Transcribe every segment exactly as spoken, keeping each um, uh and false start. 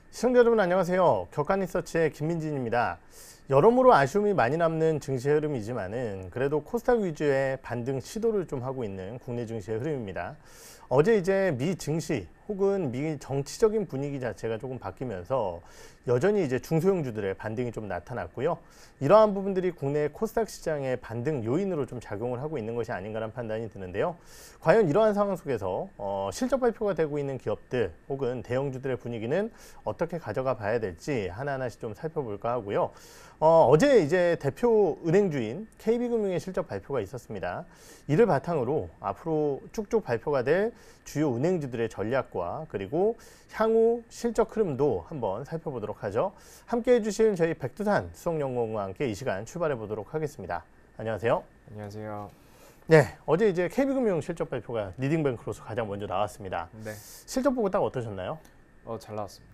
시청자 여러분 안녕하세요. 격간리서치의 김민진입니다. 여러모로 아쉬움이 많이 남는 증시의 흐름이지만은 그래도 코스닥 위주의 반등 시도를 좀 하고 있는 국내 증시의 흐름입니다. 어제 이제 미 증시 혹은 미 정치적인 분위기 자체가 조금 바뀌면서 여전히 이제 중소형주들의 반등이 좀 나타났고요. 이러한 부분들이 국내 코스닥 시장의 반등 요인으로 좀 작용을 하고 있는 것이 아닌가라는 판단이 드는데요. 과연 이러한 상황 속에서 어, 실적 발표가 되고 있는 기업들 혹은 대형주들의 분위기는 어떻게 가져가 봐야 될지 하나하나씩 좀 살펴볼까 하고요. 어, 어제 이제 대표 은행주인 케이비금융의 실적 발표가 있었습니다. 이를 바탕으로 앞으로 쭉쭉 발표가 될 주요 은행주들의 전략과 그리고 향후 실적 흐름도 한번 살펴보도록 하죠. 함께 해주실 저희 백두산 수석연구원과 함께 이 시간 출발해 보도록 하겠습니다. 안녕하세요. 안녕하세요. 네, 어제 이제 케이비금융 실적 발표가 리딩뱅크로서 가장 먼저 나왔습니다. 네. 실적 보고 딱 어떠셨나요? 어, 잘 나왔습니다.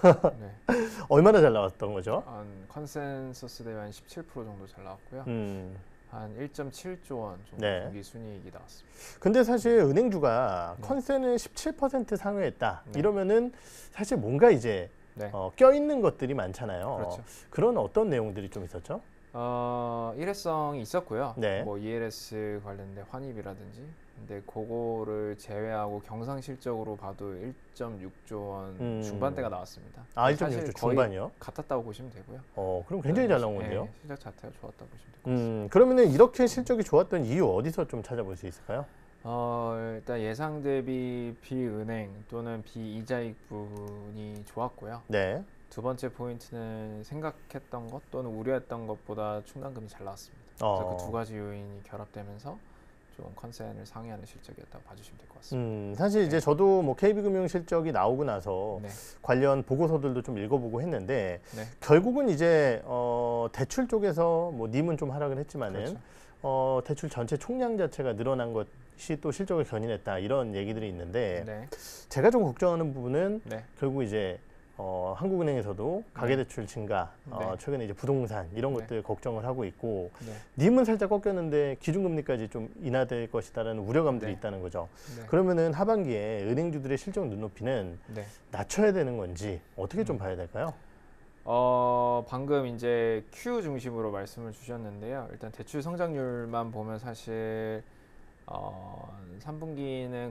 네. 얼마나 잘 나왔던 거죠? 한 컨센서스 대비 한 십칠 퍼센트 정도 잘 나왔고요. 음. 한 일 점 칠조 원 정도 네. 분기 순이익이 나왔습니다. 근데 사실 은행주가 네. 컨센은 십칠 퍼센트 상회했다. 네. 이러면은 사실 뭔가 이제 네. 어, 껴있는 것들이 많잖아요. 그렇죠. 그런 어떤 내용들이 좀 있었죠? 어, 일회성이 있었고요. 네. 뭐 이엘에스 관련된 환입이라든지. 근데 그거를 제외하고 경상실적으로 봐도 일 점 육조 원 음. 중반대가 나왔습니다. 아, 일 점 사실 육조 거의 중반이요? 같았다고 보시면 되고요. 어, 그럼 굉장히 잘 나온 건데요. 네, 실적 자체가 좋았다고 보시면 될 것 같습니다. 음, 그러면은 이렇게 실적이 좋았던 이유 어디서 좀 찾아볼 수 있을까요? 어, 일단 예상 대비 비은행 또는 비이자익 부분이 좋았고요. 네. 두 번째 포인트는 생각했던 것 또는 우려했던 것보다 충당금이 잘 나왔습니다. 어. 그래서 그 두 가지 요인이 결합되면서 좀 컨센을 상회하는 실적이었다고 봐주시면 될 것 같습니다. 음, 사실 이제 네. 저도 뭐 케이비금융 실적이 나오고 나서 네. 관련 보고서들도 좀 읽어보고 했는데 네. 결국은 이제 어, 대출 쪽에서 뭐 님은 좀 하락을 했지만은 그렇죠. 어, 대출 전체 총량 자체가 늘어난 것이 또 실적을 견인했다 이런 얘기들이 있는데 네. 제가 좀 걱정하는 부분은 네. 결국 이제 어, 한국은행에서도 가계대출 증가, 어, 네. 최근에 이제 부동산 이런 네. 것들 걱정을 하고 있고 네. 님은 살짝 꺾였는데 기준금리까지 좀 인하될 것이다라는 우려감들이 네. 있다는 거죠. 네. 그러면은 하반기에 은행주들의 실적 눈높이는 네. 낮춰야 되는 건지 어떻게 좀 음. 봐야 될까요? 어, 방금 이제 Q 중심으로 말씀을 주셨는데요. 일단 대출 성장률만 보면 사실 어, 삼 분기는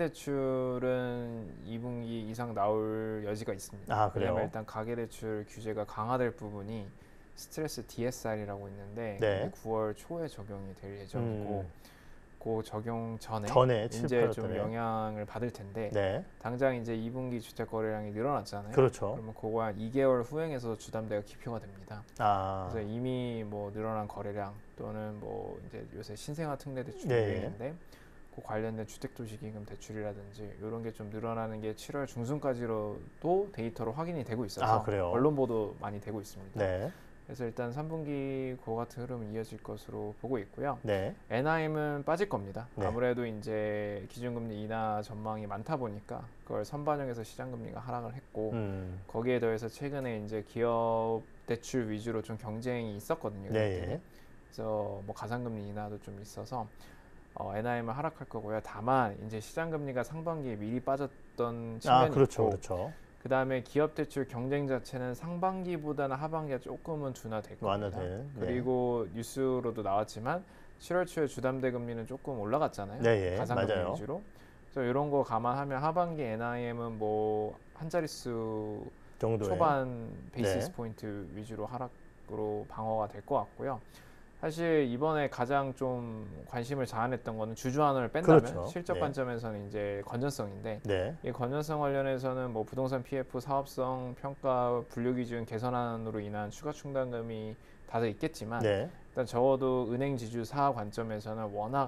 가계대출은 이 분기 이상 나올 여지가 있습니다. 아, 그래요? 왜냐면 일단 가계대출 규제가 강화될 부분이 스트레스 디에스알이라고 있는데 네. 이게 구월 초에 적용이 될 예정이고 음. 그 적용 전에, 전에 칠, 이제 팔월 좀 달에. 영향을 받을 텐데 네, 당장 이제 이 분기 주택 거래량이 늘어났잖아요. 그렇죠. 그러면 그거 한 이 개월 후행에서 주담대가 기표가 됩니다. 아, 그래서 이미 뭐 늘어난 거래량 또는 뭐 이제 요새 신생아 특례 대출 네. 유행인데 그 관련된 주택도시기금 대출이라든지 이런 게 좀 늘어나는 게 칠월 중순까지로도 데이터로 확인이 되고 있어서 아, 그래요? 언론 보도 많이 되고 있습니다. 네, 그래서 일단 삼 분기 그와 같은 흐름은 이어질 것으로 보고 있고요. 네, 엔아이엠은 빠질 겁니다. 네. 아무래도 이제 기준금리 인하 전망이 많다 보니까 그걸 선반영해서 시장금리가 하락을 했고 음, 거기에 더해서 최근에 이제 기업 대출 위주로 좀 경쟁이 있었거든요. 네, 그때. 예. 그래서 뭐 가상금리 인하도 좀 있어서 어, 엔아이엠은 하락할 거고요. 다만 이제 시장금리가 상반기에 미리 빠졌던 측면이 아, 그렇죠, 있고 그렇죠. 그 다음에 기업 대출 경쟁 자체는 상반기보다는 하반기가 조금은 둔화될 겁니다. 완화된, 네. 그리고 뉴스로도 나왔지만 칠월 초에 주담대 금리는 조금 올라갔잖아요. 네, 예, 가상금리 맞아요. 위주로. 그래서 이런 거 감안하면 하반기 엔아이엠은 뭐 한 자릿수 정도의. 초반 베이시스 네. 포인트 위주로 하락으로 방어가 될 것 같고요. 사실 이번에 가장 좀 관심을 자아냈던 거는 주주환원을 뺀다면 그렇죠. 실적 네. 관점에서는 이제 건전성인데 네, 이 건전성 관련해서는 뭐 부동산 피에프 사업성 평가 분류 기준 개선안으로 인한 추가 충당금이 다들 있겠지만 네, 일단 적어도 은행 지주사 관점에서는 워낙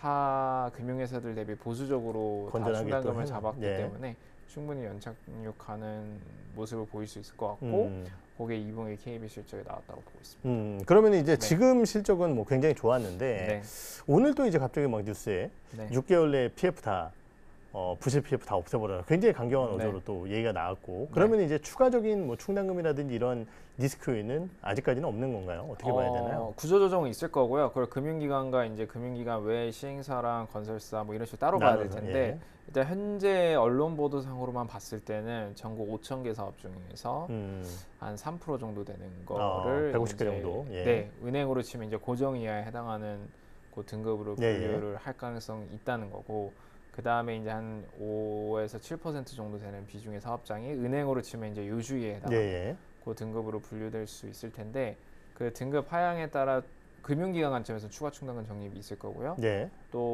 타 금융회사들 대비 보수적으로 다 건전하게 또 충당금을 해놔. 잡았기 네. 때문에 충분히 연착륙하는 모습을 보일 수 있을 것 같고 음, 그게 이 분기 케이비 실적에 나왔다고 보고 있습니다. 음, 그러면 이제 네. 지금 실적은 뭐 굉장히 좋았는데 네, 오늘 또 이제 갑자기 막 뉴스에 네, 육 개월 내에 피에프 다 어, 부실 피에프 다 없애버려라. 굉장히 강경한 네. 어조로 또 얘기가 나왔고 그러면 이제 추가적인 뭐 충당금이라든지 이런 리스크 요인은 아직까지는 없는 건가요? 어떻게 봐야 되나요? 어, 구조조정은 있을 거고요. 그걸 금융기관과 이제 금융기관 외 시행사랑 건설사 뭐 이런 식으로 따로 봐야 될 나눠서, 텐데 예. 일단 현재 언론 보도상으로만 봤을 때는 전국 오천 개 사업 중에서 음, 한 삼 퍼센트 정도 되는 어, 거를 백오십 개 이제, 정도. 예. 네, 은행으로 치면 이제 고정 이하에 해당하는 그 등급으로 예, 예. 분류를 할 가능성이 있다는 거고 그 다음에 이제 한 오에서 칠 퍼센트 정도 되는 비중의 사업장이 은행으로 치면 이제 요주에 해당하는 예, 예. 그 등급으로 분류될 수 있을 텐데 그 등급 하향에 따라 금융기관 관점에서 추가 충당금 적립이 있을 거고요. 예.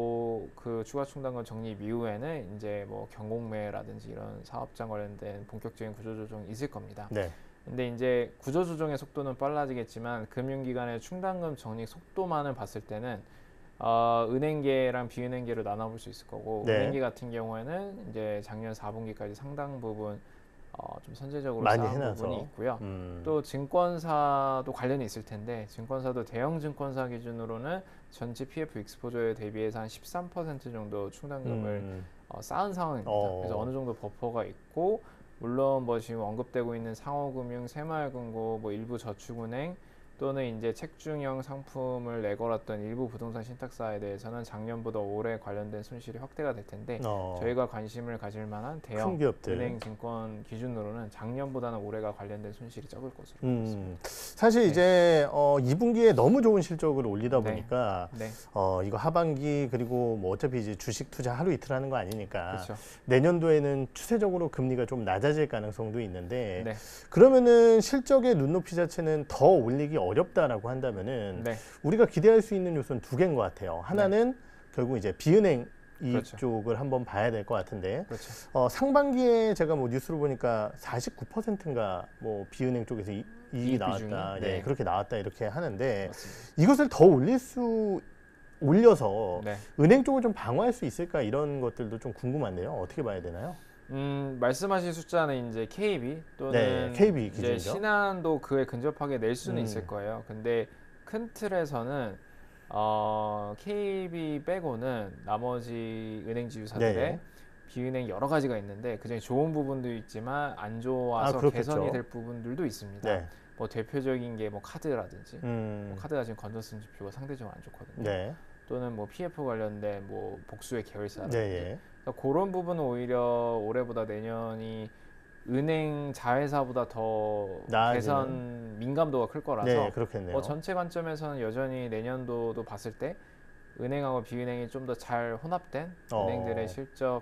또 그 추가 충당금 적립 이후에는 이제 뭐 경공매라든지 이런 사업장 관련된 본격적인 구조조정이 있을 겁니다. 네. 근데 이제 구조조정의 속도는 빨라지겠지만 금융기관의 충당금 적립 속도만을 봤을 때는 어, 은행계랑 비은행계로 나눠볼 수 있을 거고 네. 은행계 같은 경우에는 이제 작년 사 분기까지 상당 부분 어, 좀 선제적으로 많이 쌓은 해놔서. 부분이 있고요. 음, 또 증권사도 관련이 있을 텐데 증권사도 대형 증권사 기준으로는 전체 피에프 익스포저에 대비해서 한 십삼 퍼센트 정도 충당금을 음, 어, 쌓은 상황입니다. 어. 그래서 어느 정도 버퍼가 있고 물론 뭐 지금 언급되고 있는 상호금융, 새마을금고, 뭐 일부 저축은행 또는 이제 책중형 상품을 내걸었던 일부 부동산 신탁사에 대해서는 작년보다 올해 관련된 손실이 확대가 될 텐데 어, 저희가 관심을 가질 만한 큰 대형 기업들. 은행 증권 기준으로는 작년보다는 올해가 관련된 손실이 적을 것으로 보겠습니다. 음, 사실 네. 이제 어, 이 분기에 너무 좋은 실적을 올리다 네. 보니까 네, 어, 이거 하반기 그리고 뭐 어차피 이제 주식 투자 하루 이틀 하는 거 아니니까 그렇죠. 내년도에는 추세적으로 금리가 좀 낮아질 가능성도 있는데 네, 그러면은 실적의 눈높이 자체는 더 올리기 어렵다라고 한다면은 네, 우리가 기대할 수 있는 요소는 두 개인 것 같아요. 하나는 결국 이제 비은행 이익 그렇죠. 쪽을 한번 봐야 될 것 같은데 그렇죠. 어, 상반기에 제가 뭐 뉴스로 보니까 사십구 퍼센트인가 뭐 비은행 쪽에서 이, 이익이 이익 나왔다, 비중이? 예, 네. 그렇게 나왔다 이렇게 하는데 맞습니다. 이것을 더 올릴 수 올려서 네. 은행 쪽을 좀 방어할 수 있을까 이런 것들도 좀 궁금한데요. 어떻게 봐야 되나요? 음, 말씀하신 숫자는 이제 케이비 또는 네, 케이비 이제 기준이죠. 신한도 그에 근접하게 낼 수는 음. 있을 거예요. 근데 큰 틀에서는 어, 케이비 빼고는 나머지 은행 지주사들의 네. 비은행 여러 가지가 있는데 그중에 좋은 부분도 있지만 안 좋아서 아, 그렇겠죠. 개선이 될 부분들도 있습니다. 네. 뭐 대표적인 게 뭐 카드라든지 음, 뭐 카드가 지금 건전성 지표가 상대적으로 안 좋거든요. 네. 또는 뭐 피에프 관련된 뭐 복수의 계열사라든지 네. 예. 그러니까 그런 부분은 오히려 올해보다 내년이 은행 자회사보다 더 나아지는? 개선 민감도가 클 거라서 네, 그렇겠네요. 뭐 전체 관점에서는 여전히 내년도도 봤을 때 은행하고 비은행이 좀 더 잘 혼합된 어. 은행들의 실적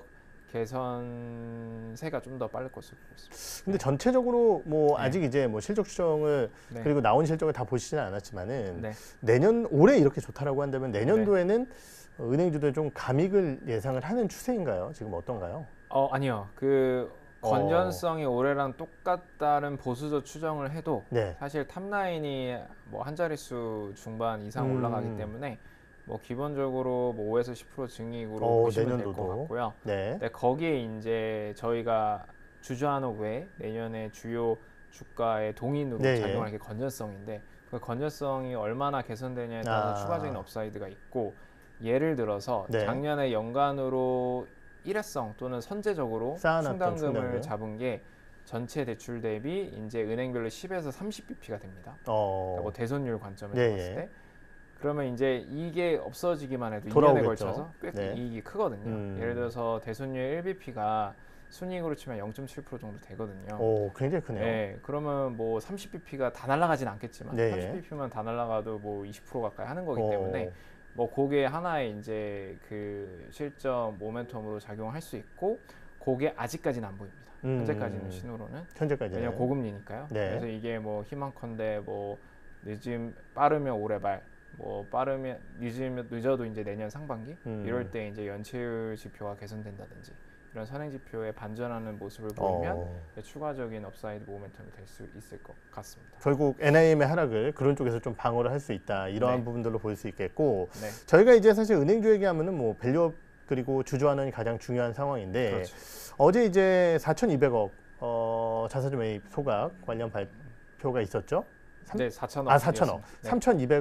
개선세가 좀 더 빠를 것으로 보고 있습니다. 근데 전체적으로 뭐 네. 아직 이제 뭐 실적 추정을 네. 그리고 나온 실적을 다 보시지는 않았지만은 네. 내년 올해 이렇게 좋다라고 한다면 내년도에는 어, 은행주들 좀 감익을 예상을 하는 추세인가요? 지금 어떤가요? 어 아니요. 그 어. 건전성이 올해랑 똑같다는 보수적 추정을 해도 네. 사실 탑라인이 뭐 한 자릿수 중반 이상 음. 올라가기 때문에 뭐 기본적으로 뭐 오에서 십 퍼센트 증익으로 어, 보시면 될 내년도도. 것 같고요. 네. 근데 거기에 이제 저희가 주주한옥 외에 내년에 주요 주가의 동인으로 네, 작용할 예. 게 건전성인데 그 건전성이 얼마나 개선되냐에 따라서 아. 추가적인 업사이드가 있고 예를 들어서 네. 작년에 연간으로 일회성 또는 선제적으로 쌓아놨던 충당금을 충당금. 잡은 게 전체 대출 대비 이제 은행별로 십에서 삼십 비피가 됩니다. 어. 그러니까 뭐 대손율 관점에서 예, 봤을 예. 때 그러면 이제 이게 없어지기만 해도 이 년에 돌아오겠죠. 걸쳐서 꽤 네. 이익이 크거든요. 음. 예를 들어서 대손율 일 비피가 순이익으로 치면 영 점 칠 퍼센트 정도 되거든요. 오, 굉장히 크네요. 네, 그러면 뭐 삼십 비피가 다 날아가진 않겠지만 네, 삼십 비피만 다 날아가도 뭐 이십 퍼센트 가까이 하는 거기 때문에 어. 뭐 그게 하나의 이제 그 실적 모멘텀으로 작용할 수 있고 그게 아직까지는 안 보입니다. 음. 현재까지는 신호로는 현재까지는. 왜냐면 고금리니까요. 네. 그래서 이게 뭐 희망컨대 뭐 늦음 빠르면 올해 말, 뭐 빠르면 늦으면 늦어도 이제 내년 상반기 음. 이럴 때 이제 연체율 지표가 개선된다든지 이런 선행 지표에 반전하는 모습을 보이면 어. 추가적인 업사이드 모멘텀이 될 수 있을 것 같습니다. 결국 엔아이엠의 하락을 그런 쪽에서 좀 방어를 할 수 있다. 이러한 네. 부분들로 볼 수 있겠고 네, 저희가 이제 사실 은행주 얘기하면은 뭐 밸류업 그리고 주주환원이 가장 중요한 상황인데 그렇죠. 어제 이제 사천이백억 어, 자사주 매입 소각 관련 발표가 있었죠? 삼- 네, 사천억. 아, 사천억. 네. 삼천이백억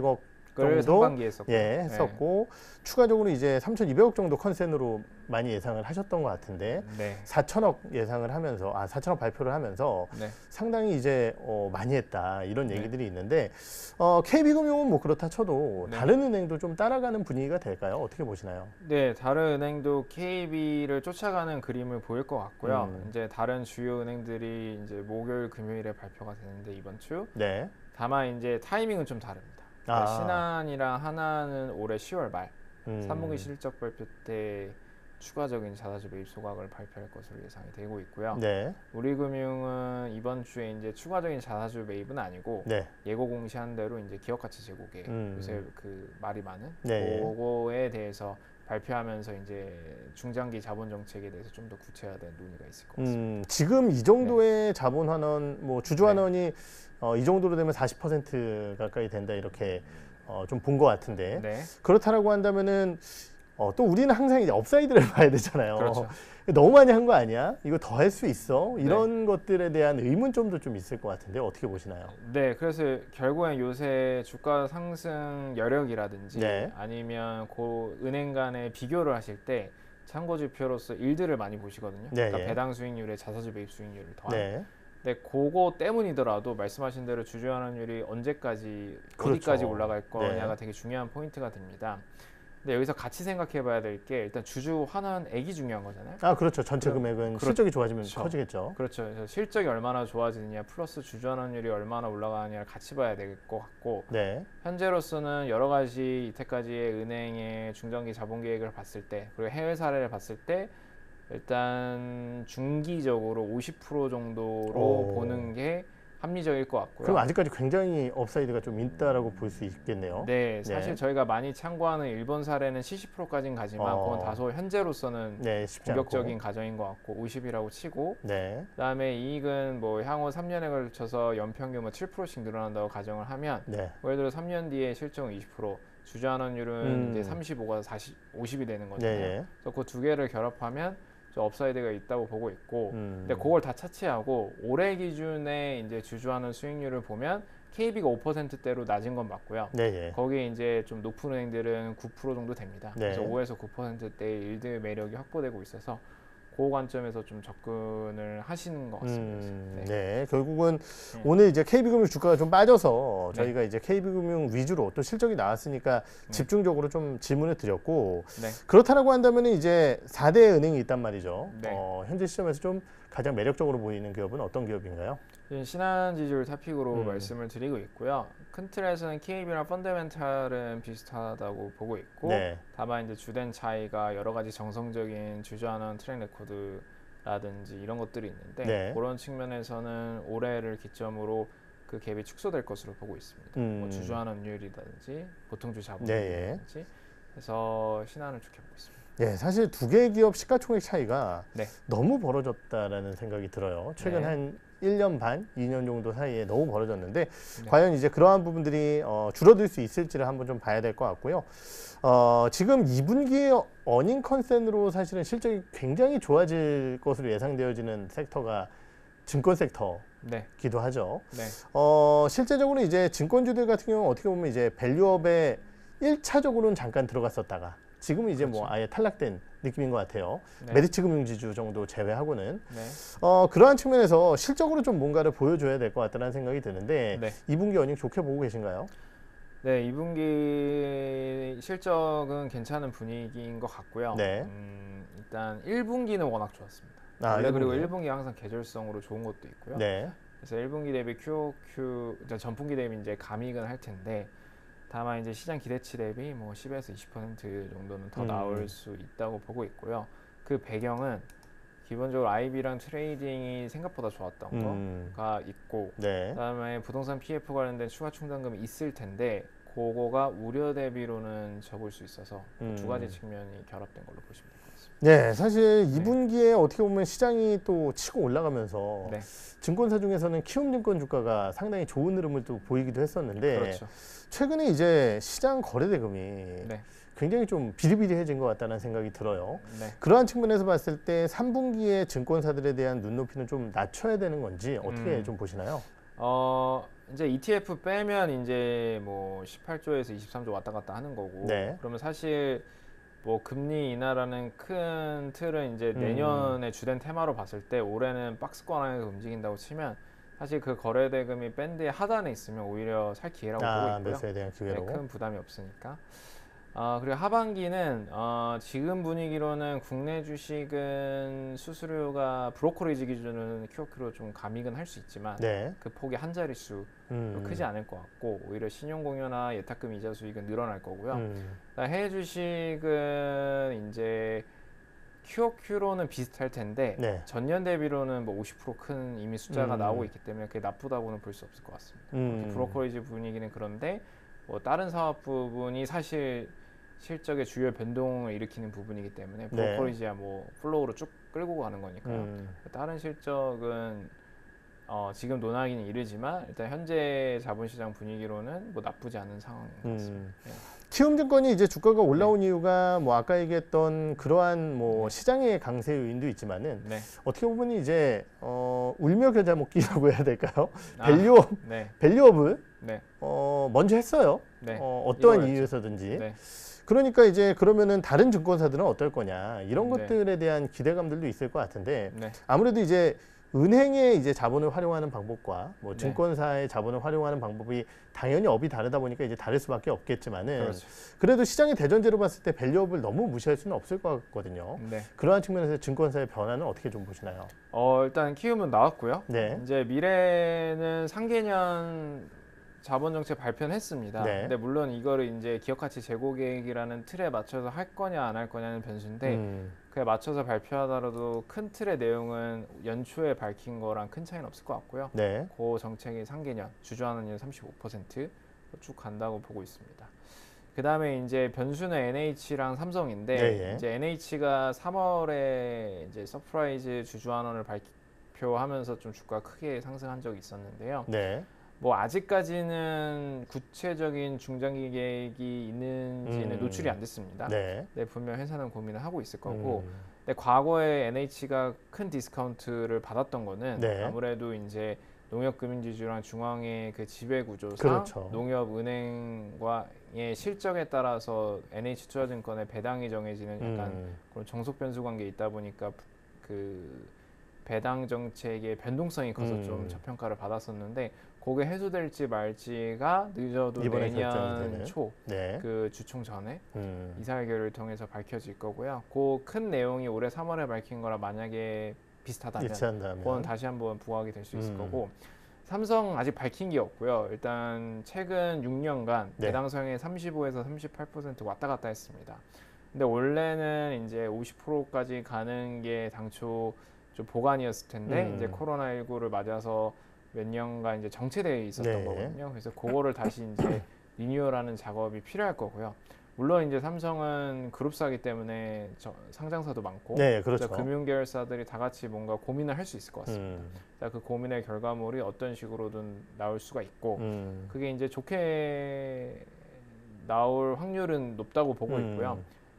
정도 상반기에 했었고. 예, 했었고 네. 추가적으로 이제 삼천이백억 정도 컨센으로 많이 예상을 하셨던 것 같은데 네. 사천억 예상을 하면서 아 사천억 발표를 하면서 네. 상당히 이제 어, 많이 했다 이런 얘기들이 네. 있는데 어, 케이비금융은 뭐 그렇다 쳐도 네. 다른 은행도 좀 따라가는 분위기가 될까요? 어떻게 보시나요? 네, 다른 은행도 케이비를 쫓아가는 그림을 보일 것 같고요. 음. 이제 다른 주요 은행들이 이제 목요일, 금요일에 발표가 되는데 이번 주. 네. 다만 이제 타이밍은 좀 다릅니다. 그러니까 아. 신한이랑 하나는 올해 시월 말 음. 삼 분기 실적 발표 때 추가적인 자사주 매입 소각을 발표할 것으로 예상이 되고 있고요. 네. 우리금융은 이번 주에 이제 추가적인 자사주 매입은 아니고 네. 예고 공시한 대로 이제 기업 가치 제고계 음. 요새 그 말이 많은 네. 그거에 대해서 발표하면서 이제 중장기 자본 정책에 대해서 좀 더 구체화된 논의가 있을 것 같습니다. 음, 지금 이 정도의 네. 자본 환원, 뭐 주주 환원이 네. 어, 이 정도로 되면 사십 퍼센트 가까이 된다 이렇게 어, 좀 본 것 같은데 네. 그렇다라고 한다면은 어, 또 우리는 항상 이제 업사이드를 봐야 되잖아요. 그렇죠. 너무 많이 한 거 아니야? 이거 더 할 수 있어? 이런 네. 것들에 대한 의문점도 좀 있을 것 같은데 어떻게 보시나요? 네, 그래서 결국엔 요새 주가 상승 여력이라든지 네. 아니면 그 은행 간의 비교를 하실 때 참고지표로서 일들을 많이 보시거든요. 네, 그러니까 예. 배당 수익률에 자사주 매입 수익률을 더한. 네. 근데 그거 때문이더라도 말씀하신 대로 주주 환원율이 언제까지 그렇죠. 어디까지 올라갈 거냐가 네. 되게 중요한 포인트가 됩니다. 근데 여기서 같이 생각해 봐야 될 게 일단 주주 환원액이 중요한 거잖아요. 아 그렇죠. 전체 그럼, 금액은 그렇, 실적이 좋아지면 그렇죠. 커지겠죠. 그렇죠. 그래서 실적이 얼마나 좋아지느냐 플러스 주주 환원율이 얼마나 올라가느냐를 같이 봐야 될 것 같고 네. 현재로서는 여러 가지 이때까지의 은행의 중장기 자본 계획을 봤을 때 그리고 해외 사례를 봤을 때 일단 중기적으로 오십 퍼센트 정도로 오. 보는 게 합리적일 것 같고요. 그럼 아직까지 굉장히 업사이드가 좀 있다라고 볼 수 있겠네요. 네, 사실 네. 저희가 많이 참고하는 일본 사례는 칠십 퍼센트까지는 가지만 어. 그건 다소 현재로서는 네, 공격적인 않고. 가정인 것 같고 오십이라고 치고 네. 그다음에 이익은 뭐 향후 삼 년에 걸쳐서 연평균 뭐 칠 퍼센트씩 늘어난다고 가정을 하면 네. 예를 들어 삼 년 뒤에 실적은 이십 퍼센트 주주 환원율은 음. 이제 삼십오가 사십, 오십이 되는 거잖아요. 네. 그래서 그 두 개를 결합하면 저 업사이드가 있다고 보고 있고, 음. 근데 그걸 다 차치하고 올해 기준에 이제 주주환원 수익률을 보면 케이비가 오 퍼센트대로 낮은 건 맞고요. 네, 거기에 이제 좀 높은 은행들은 구 퍼센트 정도 됩니다. 네. 그래서 오에서 구 퍼센트대의 일드 매력이 확보되고 있어서 그 관점에서 좀 접근을 하시는 것 같습니다. 음, 네. 네, 결국은 네. 오늘 이제 케이비금융 주가가 좀 빠져서 저희가 네. 이제 케이비금융 위주로 또 실적이 나왔으니까 네. 집중적으로 좀 질문을 드렸고 네. 그렇다라고 한다면 이제 사 대 은행이 있단 말이죠. 네. 어, 현재 시점에서 좀 가장 매력적으로 보이는 기업은 어떤 기업인가요? 신한지주를 토픽으로 음. 말씀을 드리고 있고요. 큰 틀에서는 케이비랑 펀더멘탈은 비슷하다고 보고 있고 네. 다만 이제 주된 차이가 여러 가지 정성적인 주주환원 트랙 레코드라든지 이런 것들이 있는데 네. 그런 측면에서는 올해를 기점으로 그 갭이 축소될 것으로 보고 있습니다. 음. 뭐 주주환원율이라든지 보통주 자본이라든지 네. 그래서 신한을 지켜보고 있습니다. 예, 사실 두 개의 기업 시가총액 차이가 네. 너무 벌어졌다라는 생각이 들어요. 최근 네. 한 일 년 반, 이 년 정도 사이에 너무 벌어졌는데 네. 과연 이제 그러한 부분들이 어, 줄어들 수 있을지를 한번 좀 봐야 될 것 같고요. 어, 지금 이 분기에 어닝 컨센으로 사실은 실적이 굉장히 좋아질 것으로 예상되어지는 섹터가 증권 섹터기도 네. 하죠. 네. 어, 실제적으로 이제 증권주들 같은 경우는 어떻게 보면 이제 밸류업에 일 차적으로는 잠깐 들어갔었다가 지금은 이제 그렇죠. 뭐 아예 탈락된 느낌인 것 같아요. 네. 메리츠 금융지주 정도 제외하고는 네. 어, 그러한 측면에서 실적으로 좀 뭔가를 보여줘야 될 것 같다는 생각이 드는데 네. 이 분기 어닝 좋게 보고 계신가요? 네, 이 분기 실적은 괜찮은 분위기인 것 같고요. 네. 음, 일단 일 분기는 워낙 좋았습니다. 아, 원래 그리고 일 분기 항상 계절성으로 좋은 것도 있고요. 네. 그래서 일 분기 대비 큐오큐, 전분기 대비 이제 감익은 할 텐데. 다만 이제 시장 기대치 대비 뭐 십에서 이십 퍼센트 정도는 더 음. 나올 수 있다고 보고 있고요. 그 배경은 기본적으로 아이비랑 트레이딩이 생각보다 좋았던 음. 거가 있고 네. 그다음에 부동산 피에프 관련된 추가 충당금이 있을 텐데 그거가 우려 대비로는 적을 수 있어서 음. 두 가지 측면이 결합된 걸로 보시면 될 것 같습니다. 네, 사실 이 분기에 네. 어떻게 보면 시장이 또 치고 올라가면서 네. 증권사 중에서는 키움증권 주가가 상당히 좋은 흐름을 또 보이기도 했었는데 그렇죠. 최근에 이제 시장 거래대금이 네. 굉장히 좀 비리비리해진 것 같다는 생각이 들어요. 네. 그러한 측면에서 봤을 때 삼 분기에 증권사들에 대한 눈높이는 좀 낮춰야 되는 건지 어떻게 음. 좀 보시나요? 어 이제 이티에프 빼면 이제 뭐 십팔 조에서 이십삼 조 왔다 갔다 하는 거고. 네. 그러면 사실 뭐 금리 인하라는 큰 틀은 이제 음. 내년에 주된 테마로 봤을 때 올해는 박스권 안에서 움직인다고 치면 사실 그 거래 대금이 밴드의 하단에 있으면 오히려 살 기회라고 아, 보고 있고요. 매수에 대한 네, 기회로. 큰 부담이 없으니까. 어, 그리고 하반기는 어, 지금 분위기로는 국내 주식은 수수료가 브로커리지 기준으로는 큐오큐로 좀 감익은 할 수 있지만 네. 그 폭이 한 자릿수 음. 크지 않을 것 같고 오히려 신용공여나 예탁금 이자 수익은 늘어날 거고요. 음. 그다음에 해외 주식은 이제 큐오큐로는 비슷할 텐데 네. 전년 대비로는 뭐 오십 퍼센트 큰 이미 숫자가 음. 나오고 있기 때문에 그게 나쁘다고는 볼 수 없을 것 같습니다. 음. 브로커리지 분위기는 그런데 뭐 다른 사업 부분이 사실 실적의 주요 변동을 일으키는 부분이기 때문에 브로커리지야 뭐 플로우로 쭉 끌고 가는 거니까요. 음. 다른 실적은 어, 지금 논하기는 이르지만 일단 현재 자본시장 분위기로는 뭐 나쁘지 않은 상황인 것 같습니다. 음. 네. 키움증권이 이제 주가가 올라온 네. 이유가 뭐 아까 얘기했던 그러한 뭐 네. 시장의 강세 요인도 있지만은 네. 어떻게 보면 이제 어, 울며 겨자 먹기라고 해야 될까요? 아, 밸류업, 네. 밸류업을 네. 어, 먼저 했어요. 네. 어, 어떠한 이거였죠. 이유에서든지. 네. 그러니까 이제 그러면은 다른 증권사들은 어떨 거냐 이런 네. 것들에 대한 기대감들도 있을 것 같은데 네. 아무래도 이제 은행의 이제 자본을 활용하는 방법과 뭐 네. 증권사의 자본을 활용하는 방법이 당연히 업이 다르다 보니까 이제 다를 수밖에 없겠지만은 그렇죠. 그래도 시장의 대전제로 봤을 때 밸류업을 너무 무시할 수는 없을 것 같거든요. 네. 그러한 측면에서 증권사의 변화는 어떻게 좀 보시나요? 어, 일단 키움은 나왔고요. 네. 이제 미래는 상개년 자본 정책 발표는 했습니다. 네. 근데 물론 이거를 이제 기업 가치 재고 계획이라는 틀에 맞춰서 할 거냐 안 할 거냐는 변수인데 음, 그에 맞춰서 발표하더라도 큰 틀의 내용은 연초에 밝힌 거랑 큰 차이는 없을 것 같고요. 네. 그 정책이 상개년 주주하는 일 삼십오 퍼센트 쭉 간다고 보고 있습니다. 그 다음에 이제 변수는 엔에이치랑 삼성인데 네, 예. 이제 엔에이치가 삼월에 이제 서프라이즈 주주환원을 발표하면서 좀 주가 크게 상승한 적이 있었는데요. 네. 뭐 아직까지는 구체적인 중장기 계획이 있는지는 음. 노출이 안 됐습니다. 네. 네, 분명 회사는 고민을 하고 있을 거고. 음, 근데 과거에 엔에이치가 큰 디스카운트를 받았던 거는 네. 아무래도 이제 농협금융지주랑 중앙의 그 지배 구조상 그렇죠. 농협은행과의 실적에 따라서 엔에이치투자증권의 배당이 정해지는 약간 음, 그런 정속 변수 관계에 있다 보니까 그 배당 정책의 변동성이 커서 음. 좀 저평가를 받았었는데 그게 해소될지 말지가 늦어도 이번에 결정이 내년 되는. 초 네. 그 주총 전에 음, 이사회결을 통해서 밝혀질 거고요. 그 큰 내용이 올해 삼월에 밝힌 거라 만약에 비슷하다면 일치한다면. 그건 다시 한번 부각이 될 수 있을 음. 거고 삼성 아직 밝힌 게 없고요. 일단 최근 육 년간 네. 배당 성향이 삼십오에서 삼십팔 퍼센트 왔다 갔다 했습니다. 근데 원래는 이제 오십 퍼센트까지 가는 게 당초 좀 보관이었을 텐데 음. 이제 코로나십구를 맞아서 몇 년간 이제 정체되어 있었던 네. 거거든요. 그래서 그거를 다시 이제 리뉴얼하는 작업이 필요할 거고요. 물론 이제 삼성은 그룹사기 때문에 저, 상장사도 많고 네, 그렇죠. 그래서 금융계열사들이 다 같이 뭔가 고민을 할 수 있을 것 같습니다. 음, 그 고민의 결과물이 어떤 식으로든 나올 수가 있고 음, 그게 이제 좋게 나올 확률은 높다고 보고 음, 있고요.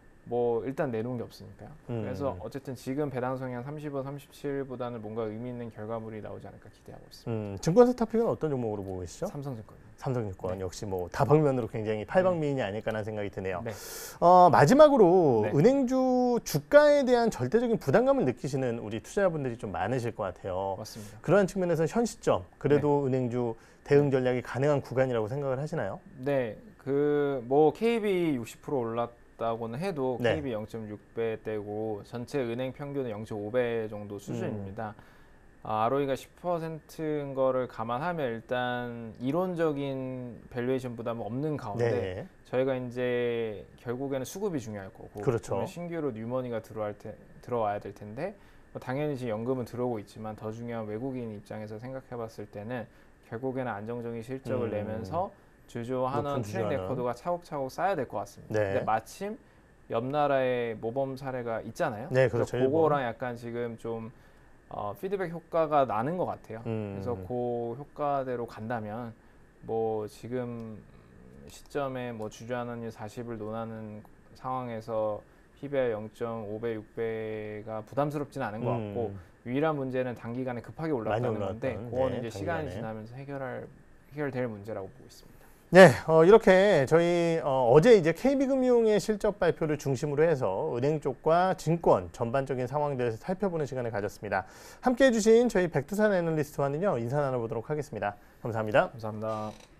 뭐 일단 내놓은 게 없으니까요. 음. 그래서 어쨌든 지금 배당 성향 삼십오, 삼십칠보다는 뭔가 의미 있는 결과물이 나오지 않을까 기대하고 있습니다. 음, 증권사 토픽은 어떤 종목으로 보고 계시죠? 삼성증권. 삼성증권 네. 역시 뭐 다방면으로 굉장히 팔방미인이 아닐까라는 생각이 드네요. 네. 어, 마지막으로 네. 은행주 주가에 대한 절대적인 부담감을 느끼시는 우리 투자자분들이 좀 많으실 것 같아요. 맞습니다. 그러한 측면에서 현 시점 그래도 은행주 대응 전략이 가능한 구간이라고 생각을 하시나요? 네, 그 뭐 케이비 육십 퍼센트 올랐다고는 해도 네. 케이비 영 점 육 배대고 전체 은행 평균은 영 점 오 배 정도 수준입니다. 음. 아, 알오이가 십 퍼센트인 거를 감안하면 일단 이론적인 밸류에이션 부담은 없는 가운데 네. 저희가 이제 결국에는 수급이 중요할 거고 그렇죠. 그러면 신규로 뉴머니가 들어갈 테, 들어와야 될 텐데 뭐 당연히 지금 연금은 들어오고 있지만 더 중요한 외국인 입장에서 생각해 봤을 때는 결국에는 안정적인 실적을 음. 내면서 주주 한원 높은 트랙 주주 레코드가 차곡차곡 쌓여야 될 것 같습니다. 네. 근데 마침 옆 나라의 모범 사례가 있잖아요. 네, 그렇죠. 그래서 그거랑 약간 지금 좀 어, 피드백 효과가 나는 것 같아요. 음. 그래서 그 효과대로 간다면 뭐 지금 시점에 뭐 주주 한원율 사십을 논하는 상황에서 피비알 영 점 오 배, 육 배가 부담스럽지는 않은 것 같고 음. 유일한 문제는 단기간에 급하게 올랐다는 건데 올랐던, 그거는 네, 이제 시간이 단기간에. 지나면서 해결할 해결될 문제라고 보고 있습니다. 네, 어, 이렇게 저희 어, 어제 이제 케이비금융의 실적 발표를 중심으로 해서 은행 쪽과 증권 전반적인 상황에 대해서 살펴보는 시간을 가졌습니다. 함께해 주신 저희 백두산 애널리스트와는요 인사 나눠보도록 하겠습니다. 감사합니다. 감사합니다.